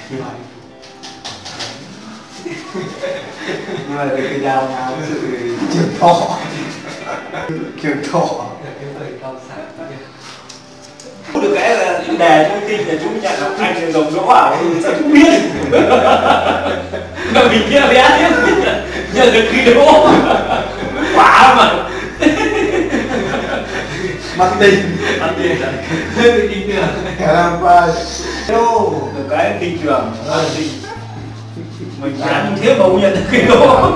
Nhưng mà cái dao nhau sự trường thọ, trường thọ. Được cái là đề thông tin là chú nhận là anh là dòng đỗ ảo sao chú biết. Mà mình kia bé biết nhận được khi đỗ quả mà Marketing tin tưởng làm được cái thị trường mình dám thế mà không nhận được cái đỗ.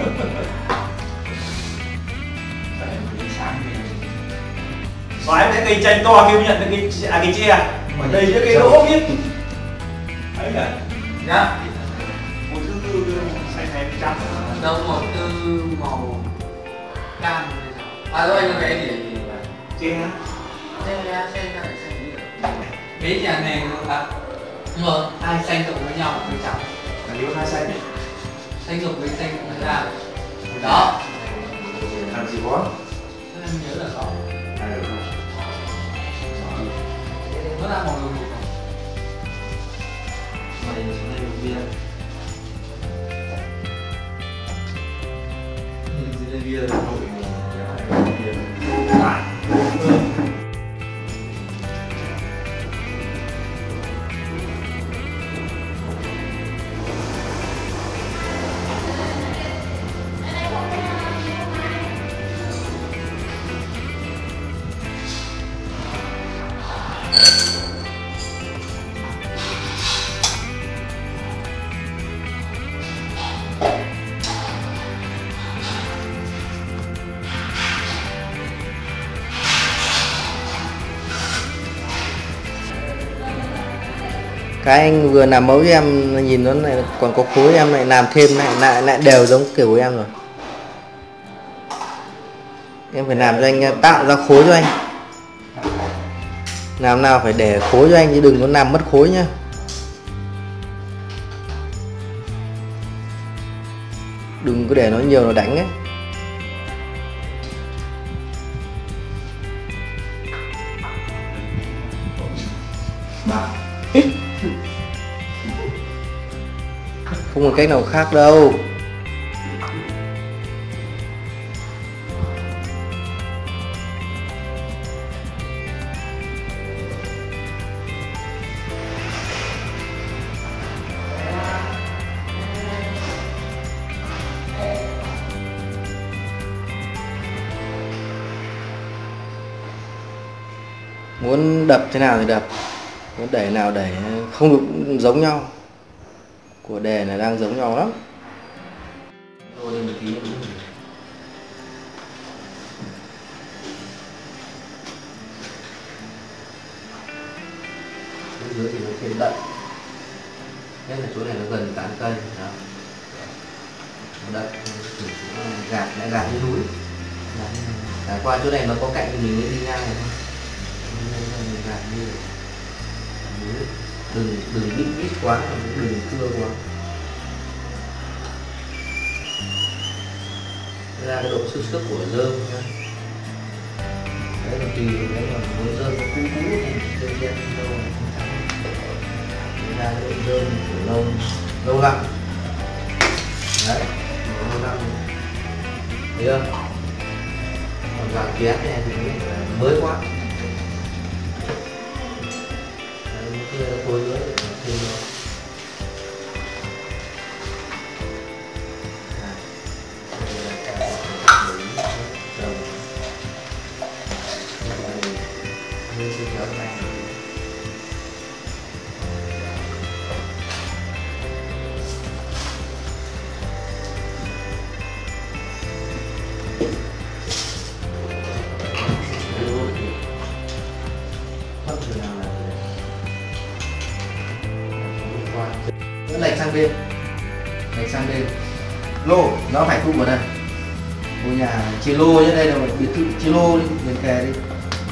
Nói cái cây chanh to kia nhận được cái tre ở đây những cái đỗ biết đấy cả nhá. Một thứ xanh xanh trắng đâu một thứ màu cam à thôi anh cái gì tre ra để xanh đi cái nhà này là nhưng mà hai xanh cộng với nhau với trắng là nếu hai xanh xanh dục với xanh cộng với ra đó làm gì có em nhớ là có này nó là màu lục mày xuống đây một bia. Dưới đây bia là nổi bia. Cái anh vừa làm mẫu cho em nhìn nó này còn có khối, em lại làm thêm lại đều giống kiểu của em rồi. Em phải làm cho anh tạo ra khối cho anh. Làm nào phải để khối cho anh chứ đừng có làm mất khối nhá. Đừng có để nó nhiều nó đánh ấy. Không có cách nào khác đâu. Muốn đập thế nào thì đập, muốn đẩy nào đẩy, không được giống nhau. Của đề này đang giống nhau lắm. Dưới thì nó thêm đậy. Nhất là chỗ này nó gần tán cây đó. Đậy, gạt như núi. Cả qua chỗ này nó có cạnh thì mình mới đi ngang này thôi. Gạt như núi. Đừng ít quá, đừng cưa quá. Ra cái độ sức của rơm nhá. Đấy là tùy đấy, mà muốn rơm nó cũ này trên đâu không trắng. Ra cái độ rơm của lâu lắm. Đấy, lâu lắm. Thấy không? Còn vàng kén này thì mới quá. Khối nữa thêm lệch sang bên lô nó phải thu vào đây. Ngôi nhà chia lô như đây là một biệt thự chia lô đi, liền kề đi.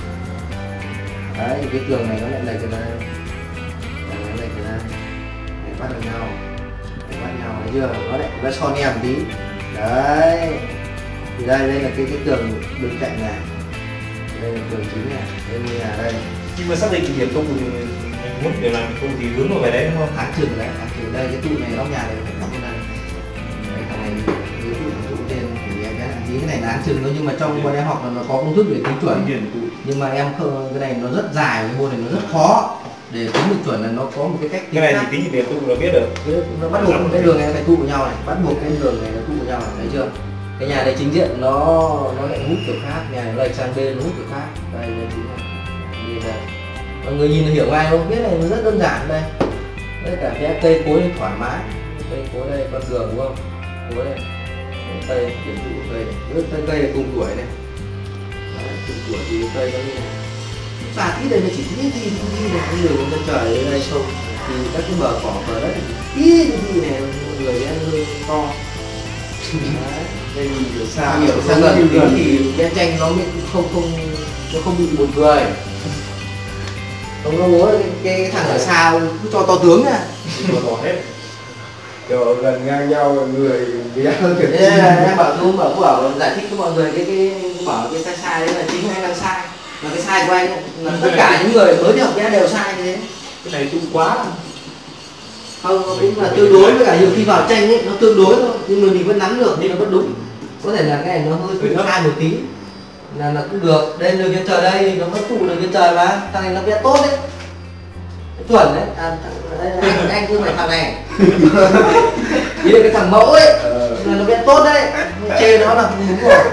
Đấy, cái tường này nó lại lệch ra đây, nó lệch ra đây để bắt được nhau, thấy chưa? Nó lại nó son em tí. Đấy, thì đây là cái tường bên cạnh này, đây là tường chính này, đây ngôi nhà đây. khi mà xác định điểm công thì mình muốn để làm tụ thì hướng vào về đấy đúng không? Tháng chừng đấy, tháng chừng đây cái tụ này góc nhà này phải cắm bên đây. Đấy, thằng này cái tụ trên thì em biết tí cái này là án chừng thôi, nhưng mà trong bọn em học là nó có công thức để tính chuẩn. Nhưng mà em không, cái này nó rất dài, cái môn này nó rất khó để tính được chuẩn, là nó có một cái cách tính. Cái này thì tính như tiền tụ là biết được. Nó bắt buộc cái đường này phải tụ với nhau này, bắt buộc cái đường này nó tụ với nhau này, thấy chưa? Cái nhà này chính diện nó lại hút kiểu khác, nhà này lệch sang bên nó hút kiểu khác. Đây là chính này. Nhìn này. Mọi người nhìn hiểu ngay không? Biết này nó rất đơn giản đây. Đây cả cái cây cối thoải mái. Cây cối đây con đường đúng không? Cối đây. Cây điểm tụ cây này. Cây này cùng tuổi này. Đấy, cùng tuổi thì cây nó như này. Và tí đây nó chỉ tí này, cái đường lên trời ở đây không. Thì các cái bờ cỏ bờ đất tí này mọi người ăn hơi to. Đấy, đây hiểu xa gần thì vẽ tranh nó không bị buồn cười. Không, nó bố cái thằng ở xa cứ cho to tướng nha. To hết. Kiểu gần ngang nhau người bé hơn kiểu Thế em bảo giải thích với mọi người cái bảo cái sai đấy là chính anh đang sai. Mà cái sai của anh là tất cả những người mới đi học vẽ đều sai như thế. Cái này tụ quá. Không, nó cũng là tương đối với cả nhiều khi vào tranh ấy nó tương đối thôi, nhưng mà mình vẫn nắm được nhưng nó vẫn đúng. Có thể là cái này nó hơi sai một tí là cũng được. Đây đường trên trời đây nó vẫn tụ đường trên trời mà, thằng này nó vẽ tốt đấy, chuẩn đấy. Anh cứ phải thằng này ý là cái thằng mẫu ấy là nó vẽ tốt đấy, chê nó là không đúng rồi.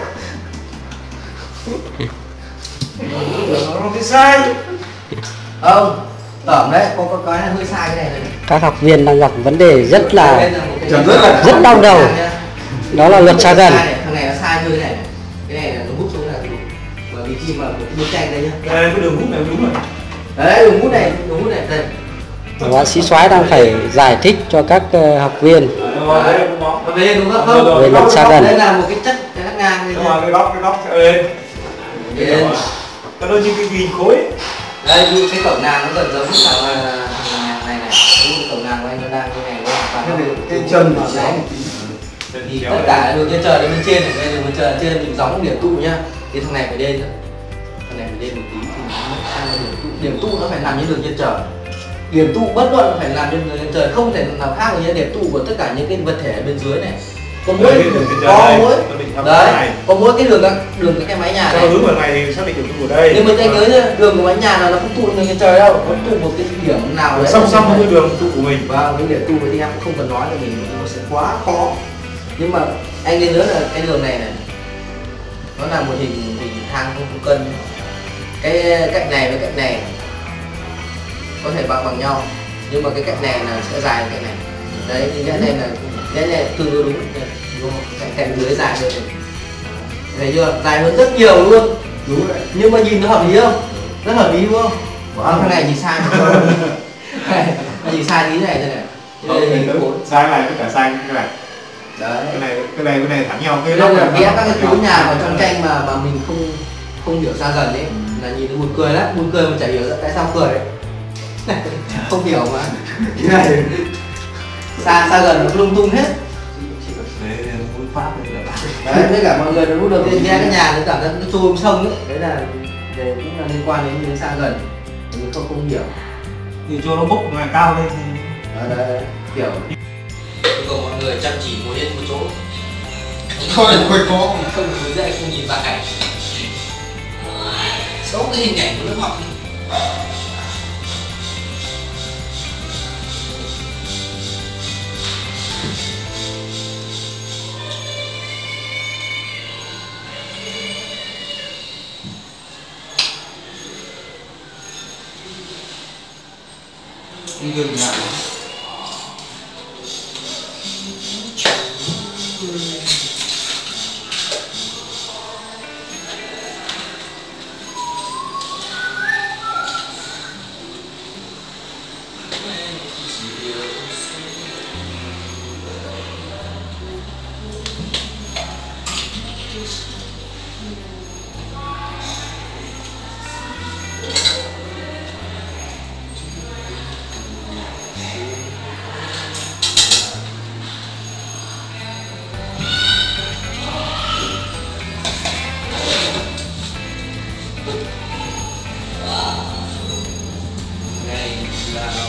Nó cái sai. Không, tởm đấy, có cái là hơi sai cái này. Các học viên đang gặp vấn đề rất đau đầu, đó là luật xa gần. Thằng này nó sai như thế này, cái này là nó hút xuống là bởi vì khi mà bức tranh đây nhá, Đây cái đường hút này đúng rồi. đấy đường hút này đây. Họa sĩ Soái đang phải giải thích cho các học viên Về đúng không? về luật xa gần. Đây là một cái chất cắt ngang đây nhá. Cái góc lên. Cái đôi như cái ghi khối. Đây cái cổng nàng nó gần giống với thằng này này, cổng nàng của anh nó đang như này luôn. cái chân mà đấy. Thì tất cả đường trên trời đến bên trên này, đây đường bên trời trên mình gióng điểm tụ nhá. Thì thằng này phải lên rồi. Thằng này phải lên một tí thì nó sang điểm tụ nó phải nằm như đường trên trời. Điểm tụ bất luận phải làm trên đường trên trời, không thể nào khác với điểm tụ của tất cả những cái vật thể ở bên dưới này. Có mỗi đấy, có mỗi cái đường cái máy nhà này. Cho hướng vào này thì xác định điểm tụ ở đây. Nhưng mà anh nhớ nhá, đường của máy nhà nào nó không tụ đường trên trời đâu, nó tụ một cái điểm nào đấy song song với đường tụ của mình. Và cái điểm tụ thì em cũng không cần nói là mình nó sẽ quá khó. Nhưng mà anh nên nhớ là cái đường này này nó là một hình thang không cân. Cái cạnh này với cạnh này có thể bằng nhau, nhưng mà cái cạnh này là sẽ dài hơn cạnh này. Đấy, thì cái này tương đối đúng không? Cạnh dưới dài hơn này. Thấy chưa? Dài hơn rất nhiều luôn. đúng đấy. Nhưng mà nhìn nó hợp lý không? Rất hợp lý đúng không? Thằng này nhìn sai một nó nhìn sai tí này này. Sai này với cả sai cái này. Đấy. Cái này thẳng nhau. Cái đây là vẽ các cái khối nhà vào trong tranh mà mình không hiểu xa gần ấy là nhìn nó buồn cười lắm, buồn cười mà chả hiểu tại sao cười ấy. Không hiểu mà. Cái này xa gần nó lung tung hết. Đấy, với cả mọi người lúc đầu tiên nghe cái nhà nó cảm giác nó trôi sông ấy, đấy là cũng là liên quan đến xa gần, mình không hiểu. Thì cho nó bốc ngoài cao lên thì đấy, kiểu. Còn mọi người chăm chỉ ngồi yên một chỗ. Thôi có Không hướng dẫn không nhìn vào cảnh. Xấu cái hình ảnh của lớp học. Đi đường nào? ra nó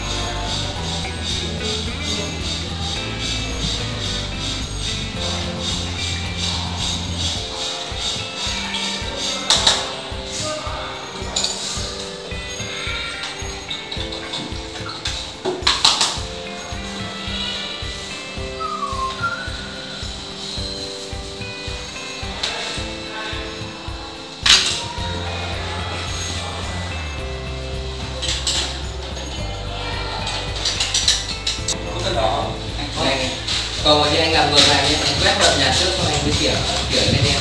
này. Còn như anh làm ngược lại nhé, anh quét bật nhà trước xong anh mới kiểu lên em.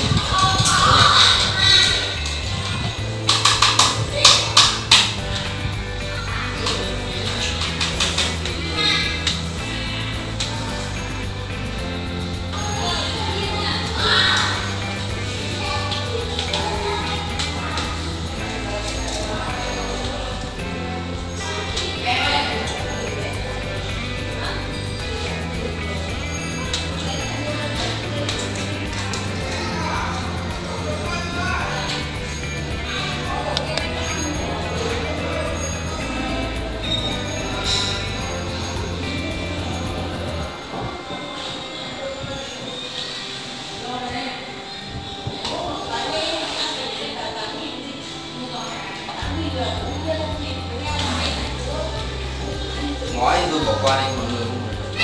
Ngói tôi bỏ qua đây mọi người.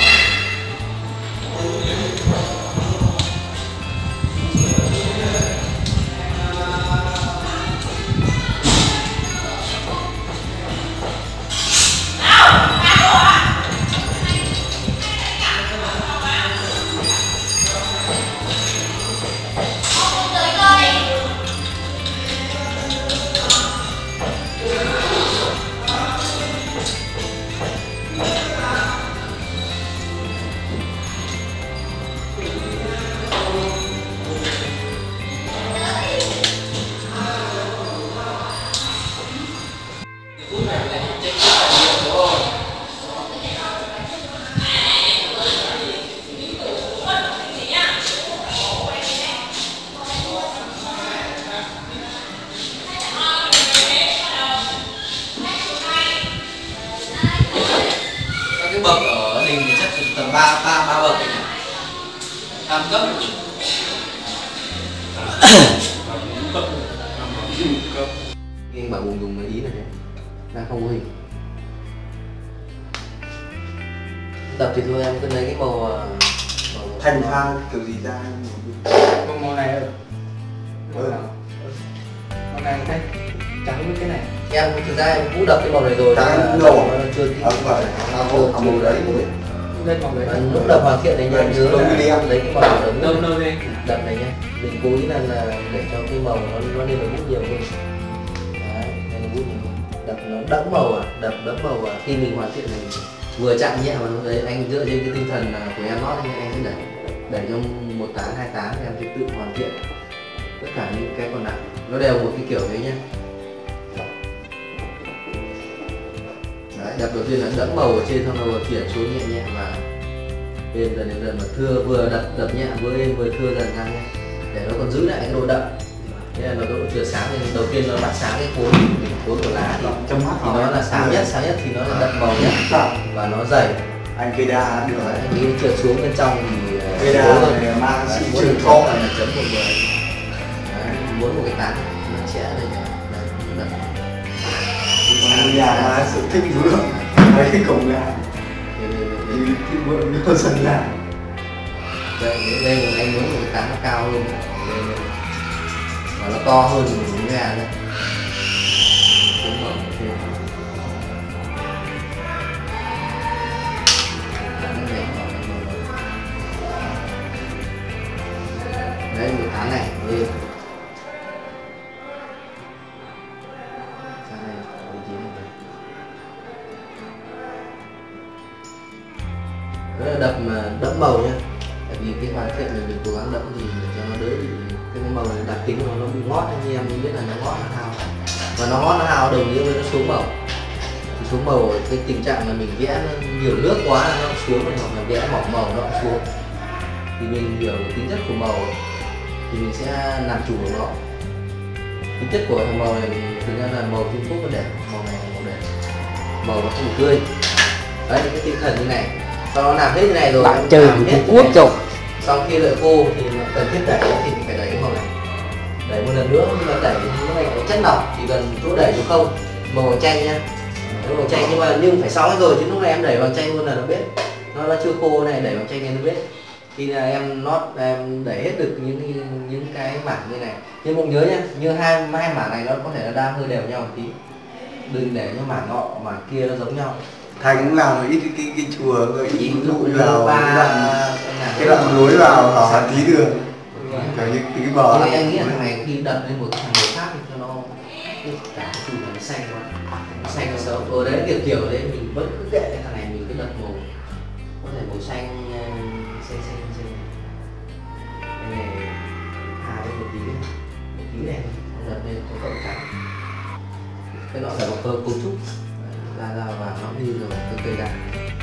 Cái bậc ở đình thì chắc tầm 3 bậc ấy nhỉ? 3 cấp. Anh bảo Hùng dùng cái ý này nhé, đang không có hình. Tập thì thôi em cứ lấy cái màu thành pha kiểu gì ra Màu này rồi. Màu này thấy trắng với cái này. em thực ra em cũng đập cái màu này rồi, trắng nổ chưa kỹ. màu đấy Lên màu đấy. Lúc đập hoàn thiện này nha, nhớ là lấy cái màu đậm Đâu đây. đậm này nhé, mình cố ý là để cho cái màu nó lên được bút nhiều hơn. Đấy, lên được bút nhiều hơn, đập nó đẫm màu đập đẫm màu khi mình hoàn thiện này vừa chạm nhẹ mà lúc đấy anh dựa trên cái tinh thần của em nói thì anh sẽ đẩy trong 1 tán 2 tán em sẽ tự hoàn thiện tất cả những cái còn lại nó đều một cái kiểu đấy nhé. Đấy, đập đầu tiên là đẫm màu ở trên, xong rồi chuyển xuống nhẹ nhẹ và êm dần mà thưa, vừa đập nhẹ vừa êm vừa thưa dần ra nhé, để nó còn giữ lại cái độ đậm. Thế là nó độ chừa sáng thì đầu tiên nó bắt sáng cái khối của lá thì nó là sáng nhất thì nó là đậm màu nhất và nó dày. anh cây đa được Đấy, anh nghĩ trượt xuống bên trong thì cây đa này mang sự trường thọ là chấm 1/10. Muốn một cái tán nó sẽ đây này, đậm. nhà mà sự thích vừa mấy cái cổng nhà thì vợ nó dần là đây anh muốn một cái tán nó cao hơn và nó to hơn một miếng gà nữa. Đấy, một tán này lên đập mà đẫm màu nhé, tại vì cái hoàn thiện mình cố gắng đẫm thì cho nó đỡ bị cái màu này, đặc tính của nó bị ngót. Anh em biết là nó ngót nó hao, và nó ngót nó hao đồng nghĩa với nó xuống màu. Thì xuống màu cái tình trạng là mình vẽ nó nhiều nước quá là nó xuống, hoặc là vẽ mỏng màu nó cũng xuống. Thì mình hiểu tính chất của màu thì mình sẽ làm chủ của nó. Tính chất của màu này thực ra là màu Trung Quốc nó đẹp, màu này là màu đẹp. màu nó không tươi. Đấy, cái tinh thần như này. Sau đó làm hết như này rồi, bạn chơi làm thì hết cũng quốc rồi. Xong khi đợi khô thì nó cần thiết đẩy thì phải đẩy cái màu này, đẩy một lần nữa, nhưng mà đẩy cái này có chất lỏng thì cần chỗ đẩy chỗ không màu chanh nhá, màu chanh, nhưng phải xong hết rồi chứ lúc này em đẩy bằng chanh luôn là nó biết nó chưa khô này, đẩy bằng chanh nên nó biết. Khi là em em đẩy hết được những cái mảng như này, nhưng cũng nhớ nhá, như hai mảng này nó có thể là đang hơi đều nhau một tí, đừng để cho mảng nọ mảng kia nó giống nhau. Thành cũng làm ít cái chùa rồi ít lụi vào cái đoạn lối vào hạt tí đường kiểu như cái bờ. Nhưng em nghĩ là thằng này khi đập lên một thằng màu khác thì cho nó cả chùm nó xanh quá, xanh nó xấu. Ở đấy kiểu đấy mình vẫn cứ kệ thằng này, mình cứ đập màu có thể màu xanh xanh cái này thả lên một tí này đập lên có cậu trắng, cái nọ phải có cấu trúc ra và nó đi rồi cái cây đạn.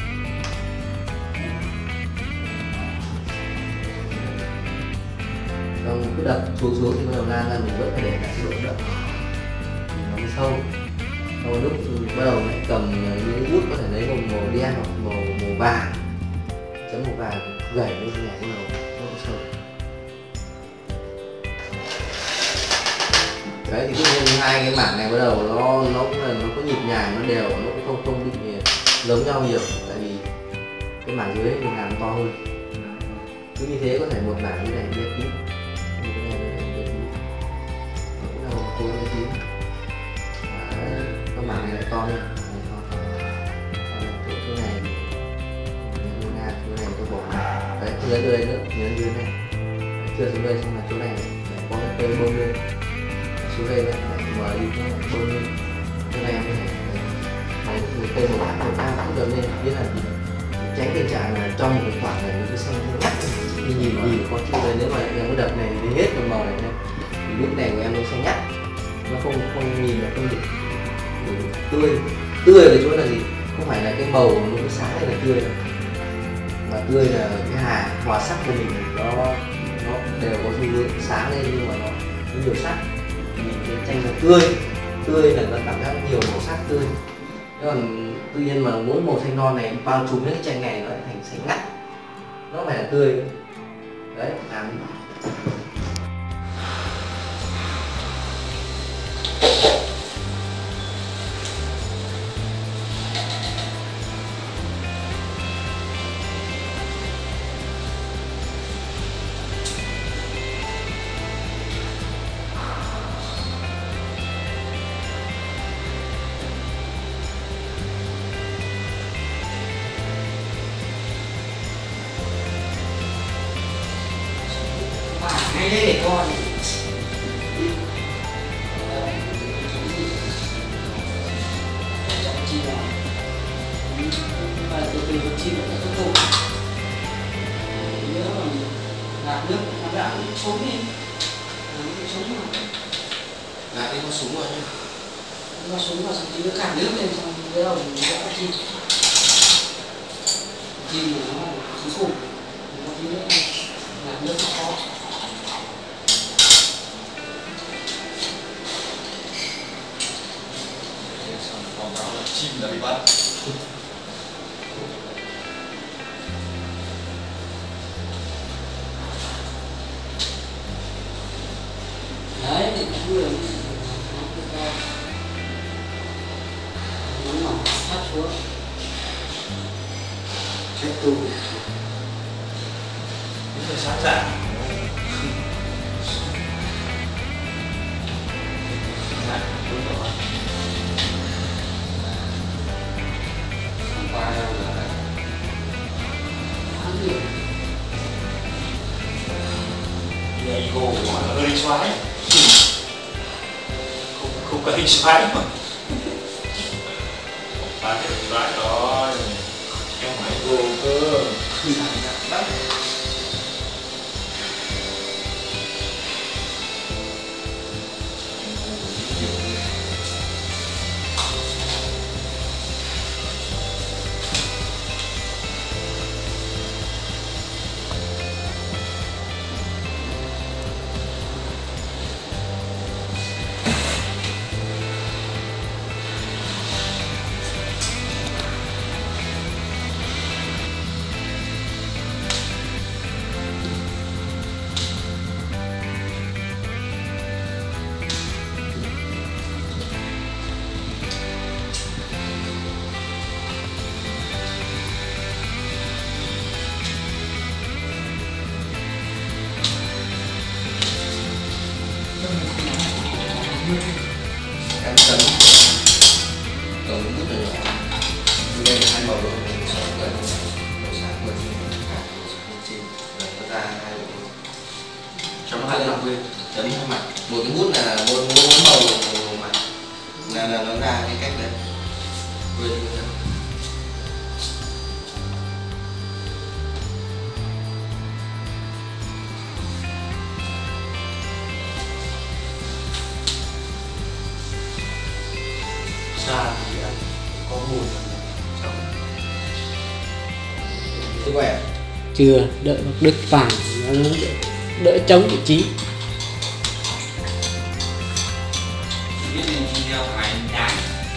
Xong cứ đập xuống thì bắt đầu lan ra, mình vẫn phải để lại cái độ đậm thì nó mới sâu. Sau lúc bắt đầu lại cầm những bút có thể lấy màu đen hoặc màu vàng, chấm màu vàng gảy lên cái này bắt đầu nó sâu. Đấy thì cứ hai cái mảng này bắt đầu nó có nhịp nhàng, nó đều, nó cũng không bị giống nhau nhiều, tại vì cái mảng dưới mình làm to hơn. Cứ như thế có thể một mảng như này như tí, cái này như tí, cũng là một khối như tí, cái mảng này lại to hơn, chỗ này tôi bỏ đấy, dưới đây nữa, dưới này, chưa xuống đây, xong là chỗ này có cái cây bơm lên xuống đây đấy, mở đi nó bơm lên cái này em này, một cây một cam cũng dần lên, biết là tránh tình trạng là trong một cái khoảng này nó cứ xanh ngắt, khi nhìn có chữ này, nếu mà em có đập này đi hết một màu này nhé, thì lúc này của em nó xanh ngắt, nó không nhìn là không được tươi ở chỗ là gì, không phải là cái màu nó cứ sáng hay là tươi đâu, mà tươi là cái hòa sắc của mình nó đều có xu hướng sáng lên, nhưng mà nó nhiều sắc. Cái chanh nó tươi là nó cảm giác nhiều màu sắc tươi. Còn tự nhiên mà mỗi màu xanh non này bao trùm những cái chanh này nó lại thành xanh ngắt, nó phải là tươi đấy, làm hay đấy để con chi là nhưng mà từ chi là nó tốt, nhớ là gạt nước nó đã xuống đi, xuống mà gạt đi có súng rồi nhá, nó xuống vào xong thì nó cản nước lên, xong cái đầu mình đã chi nó xuống khủng, nó tí nữa gạt nước nó khó. Chim đã bị bắt. Đấy thì vừa nó nỏ sát xuống chết tu Những người sáng giả. Ego của nó hơi xoái, không có hình xoái mà phá cái xoái rồi, em phải ego cơ. đây là hai màu rồi, màu sáng và màu trên, nó ra hai màu. Chấm hai mặt quên, chấm hai mặt. Một cái bút là bốn màu mặt, là nó ra cái cách đấy. Quên đi nữa. Xa thì có mùi trong. Thế quẻ Chưa, đợi bác Đức phản nó đỡ chống vị trí. biết đeo phải đáng.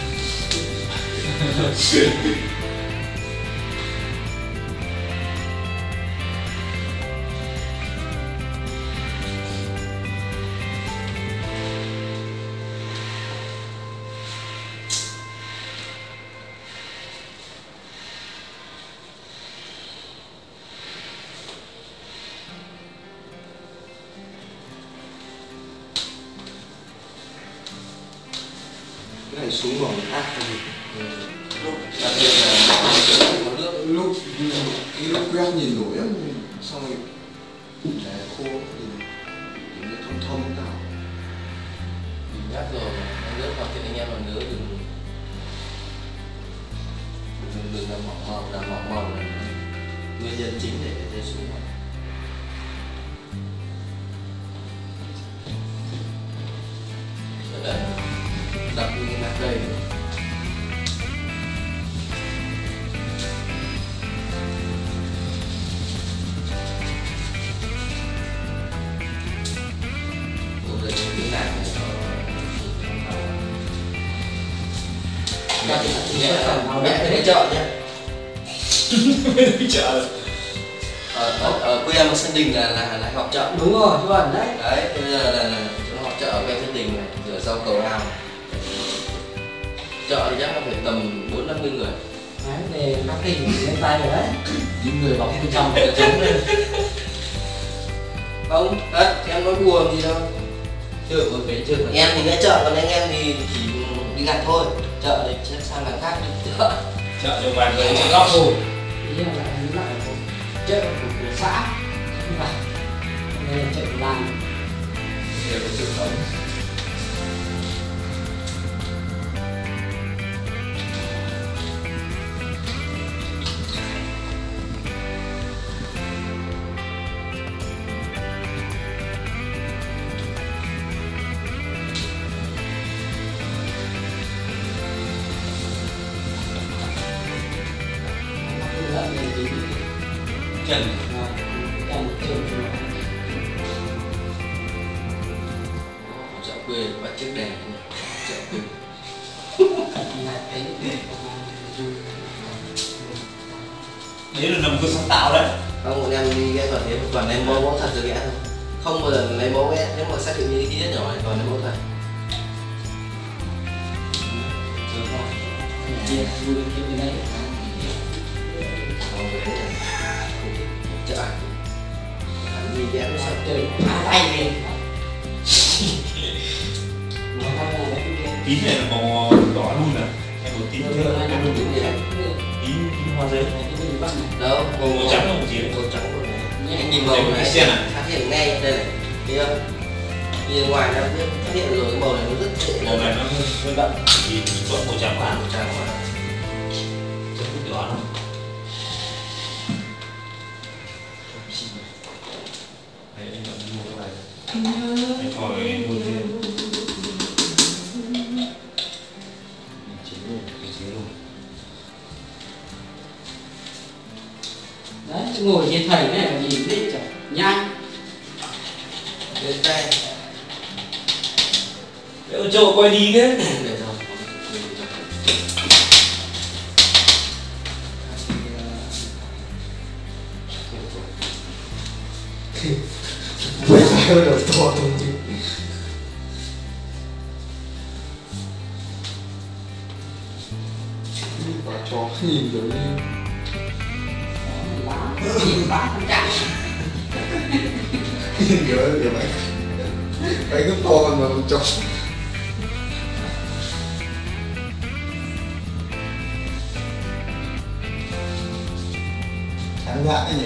cái này xuống bằng áp cái gì? Đặc biệt là có nước. Lúc quét nhìn nổi lắm, xong rồi để khô nhìn nó thông thông nào. Mình nhắc rồi, nước hoặc thì anh em mà nhớ đừng làm mỏng màu là nguyên nhân chính để rơi xuống. Đặt nát đây. Rồi cái nạc này nó mẹ đi chợ nhé. Đi chợ. Ở quê em ở Sơn Đình là họp chợ. Đúng rồi, chuẩn đấy. Đấy, bây giờ là chỗ họp chợ ở quê Sơn Đình này, rửa rau cầu ao. Chợ thì chắc là phải tầm 40-50 người. Đấy, về Bắc Kinh lên tay rồi đấy. Những người bọc bên trong để chống lên. Không, đấy, em nói đùa gì đâu. Chưa có cái chưa. Em thì nghe chợ, còn anh em thì chỉ đi ngặt thôi. Chợ thì sẽ sang làng khác đi chợ. Chợ cho vài người trên góc thôi. Ý là lại chợ của xã, không phải. Đây là chợ của làng. Đều có truyền thống. Trần chợ quê bắt chiếc đèn chợ quê. đấy là một cái sáng tạo đấy. Không, bọn em đi ghé toàn thế, toàn em mẫu thật rồi ghé thôi. Không bao giờ lấy mẫu ghé, nếu mà xác định như cái tiết nhỏ này toàn lấy mẫu thật. Chia vui cái đấy. Không, cái đấy là không thích chợ ảnh. Ảnh đi ghé nó sợ Trời, tay đi. Tím này là màu đỏ luôn à? Em có tím em luôn đúng rồi. Tím hoa giấy. đâu Màu trắng là một gì đấy? màu trắng của này. Anh nhìn màu Đây, này cái sen à? phát hiện ngay đây này, thấy không? Nhìn ngoài ra biết phát hiện rồi, cái màu này nó rất dễ. Màu này nó hơi đậm thì vẫn màu trắng quá. Màu trắng mà. Rất thích đỏ lắm. Đấy, anh vẫn mua cái này. Anh khỏi mua thêm. Đấy, ngồi trên thầy này mà nhìn đi trời, nhanh. Đến đây. Để con trâu quay đi thế. Để rồi. Bây giờ đầu to thông tin. Bà cho nhìn rồi đi. Nhìn bác không chạy. Nhớ kìa mày. Mày cứ to mà cho. ngắn ngã nhỉ.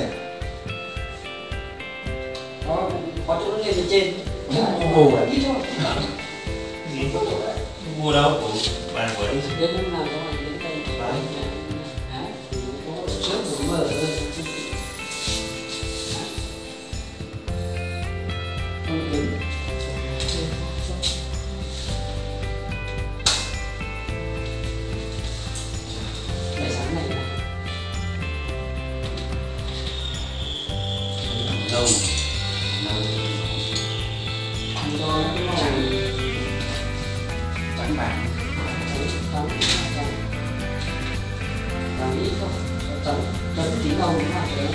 Có chỗ lên trên. Ngủ à? Ít thôi. Mua đâu? Bàn quẩy. Đến lúc nào có đến đây. Đấy. Có trước cũng mở ra. Không đứng. Để sáng này này. Lâu. Ăn cho cái màu Trắng bạc. Và nghĩ không, cho tí nâu cũng phải thế.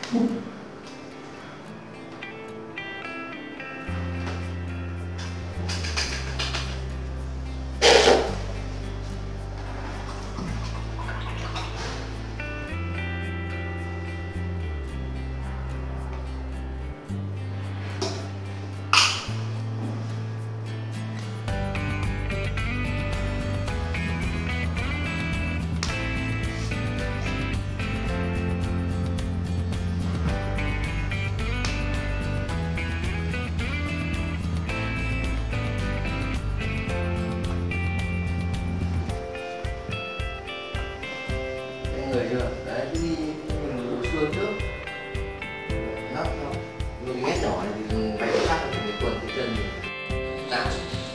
Người chưa? Đấy, cứ đi mình đổ xương trước. Nắp nó. Những cái ghét nhỏ này thì dùng bay phát ở cái quần cái chân mình. Tạo.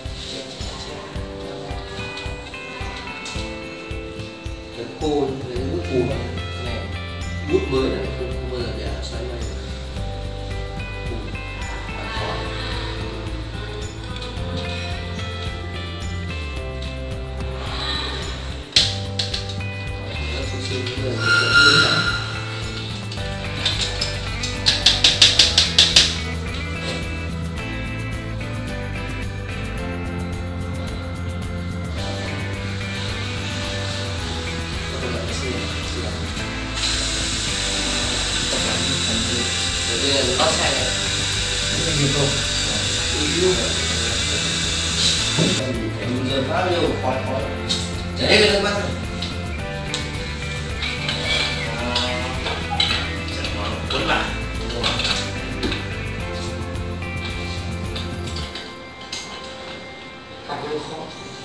Cái khô, cái bút cù này. Bút mới này không bao giờ để xoay này. Khó. Có xe này. Nhiều không? Giờ phá nhiều khói. Để cái nước mắt. Cuốn lại. Cả hơi khó.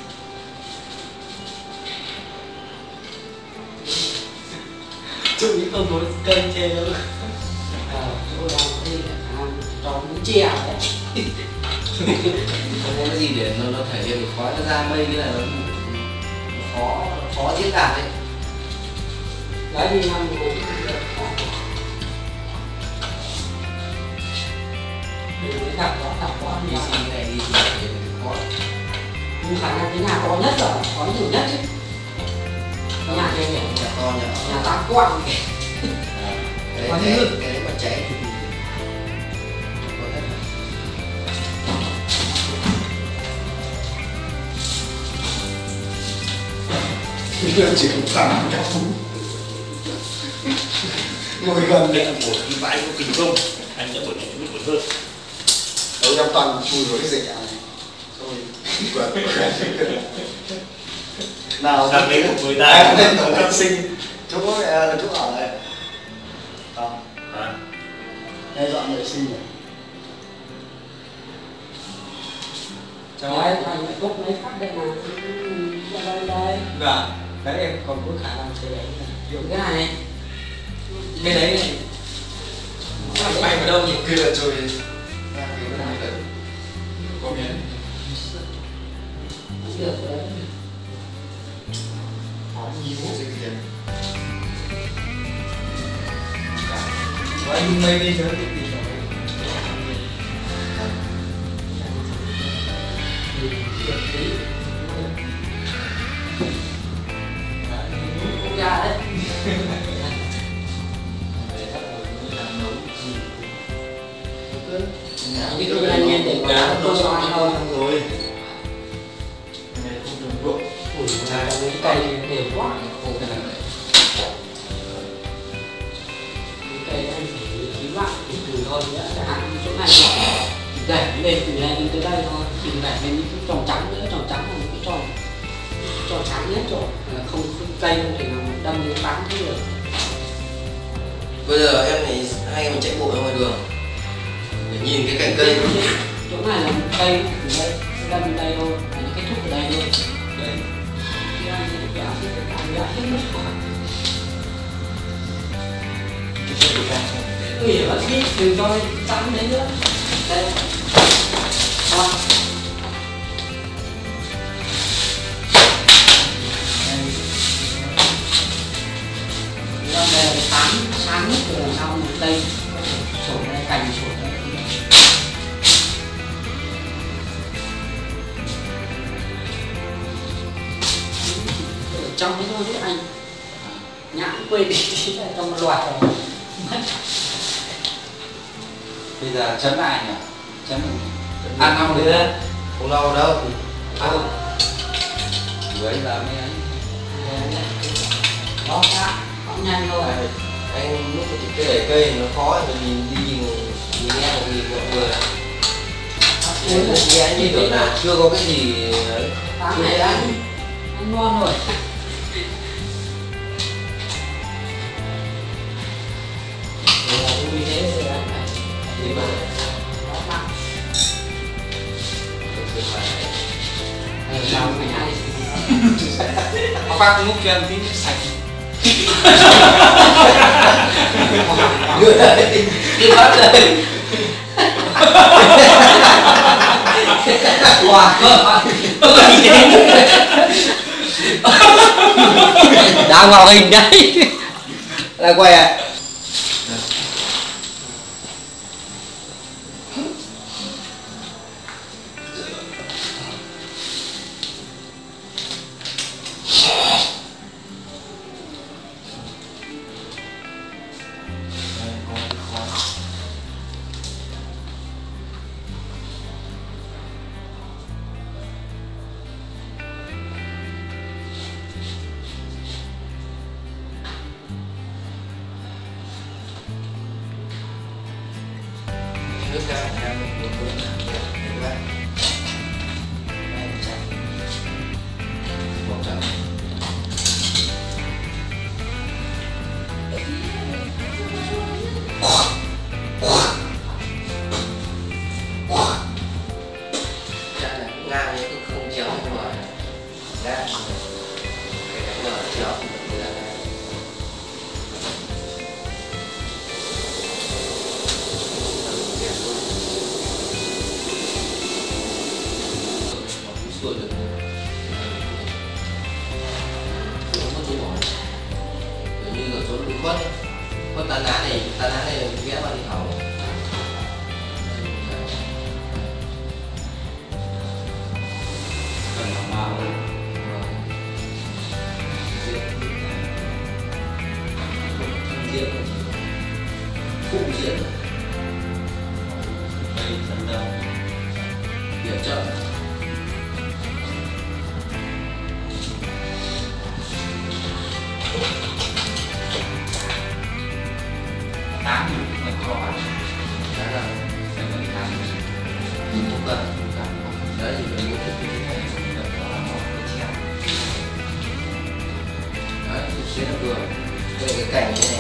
Chú ý không có kênh chê đâu. Tôi đang đi trò muốn chè đấy. Không có cái gì để nó thể hiện được khói nó ra mây, cái này nó khó diễn đạt đấy. Đấy đi năm cũng đừng có gặp đó Đi xin này đi thì thể hiện được khói. nhưng khả năng cái nhà to nhất rồi, có nhiều nhất chứ. Nhà kia nhỉ? Nhà to nhà Nhà ta quặng kìa. cái mà cháy thì có hết. Chỉ có thằng cả ngồi gần Đây là một cái bãi có kinh không? Anh sẽ bật hơn. đấu trong toàn chui vào cái dịch này rồi nào Sang đấy một người ta lên tổng tân sinh chỗ chỗ ở đây không đây dọn vệ sinh rồi Đấy, anh cúc mấy phát đây mà. Đây. Dạ. Đấy em còn có khả năng chơi đấy. Dùng cái này. Cái đấy này. Bay vào đâu nhỉ? kia là chơi ra cái này đấy có miếng Được đấy. có nhiều dịch tiền Anh mây đi chơi thì tìm rồi. Cũng ra đấy. Cái tôi anh nghe để cá tôi cho ăn thôi. Rồi. Ủa, cái cây đều quá. Khô cái này. Cái cây anh phải kiếm lại từ thôi nhé. Chẳng hạn chỗ này đẩy lên từ này tới đây thôi. Thì đẩy lên những cái tròn trắng nữa, tròn trắng là một cái tròn trắng nhất rồi. Là không cây không thể nào đâm đến bắn thế được. Bây giờ em này hay em chạy bộ ra ngoài đường để nhìn cái cành cây. Chỗ này là một cây từ đây, đâm đến đây thôi, để kết thúc ở đây thôi. Đấy. Thì anh sẽ kéo cái anh đã hết mất rồi. Nguy hiểm lắm chứ, đừng cho chắn đến nữa. Đây. Thôi. Đây là sáng nhất từ đằng sau một cây sổ đây, cành sổ đây. Ở trong cái thôi chứ anh nhãn quên đi trong một loạt rồi. Bây giờ chấm lại nhỉ? Chấm ăn không nữa? Không lâu đâu. Bữa giờ mới ấy. Đó ra, không nhanh thôi. Anh lúc cái để cây nó khó thì mình đi nhìn nghe một nhìn mọi người. Nghe anh nhìn tưởng là chưa có cái gì ấy. Sáng này anh ngon rồi. Như thế thì anh phải thì mà Sao mày hay? Các bác múc cho em tí nước sạch. đưa đây đi bắt đây. Wow, đang vào hình đấy. Lại quay à? Nước ra nha, mình buồn buồn làm việc để các bạn. Đây, chặt. Bỏ chặt. Chặt này cũng ngang nhưng cũng không chéo nhưng mà ngang. Cái cách nào chéo thì mình làm này. Sửa được mất chỗ bỏ kiểu như ở chỗ bị khuất tán lá này ghé vào đi tháo Cần làm màu. phụ diễn Đây chân đâu. điểm trợ Tám mình có ăn. đó là Sẽ vẫn ăn. không cần đấy thì mình muốn thích như thế này đấy thì xuyên được cái cảnh như này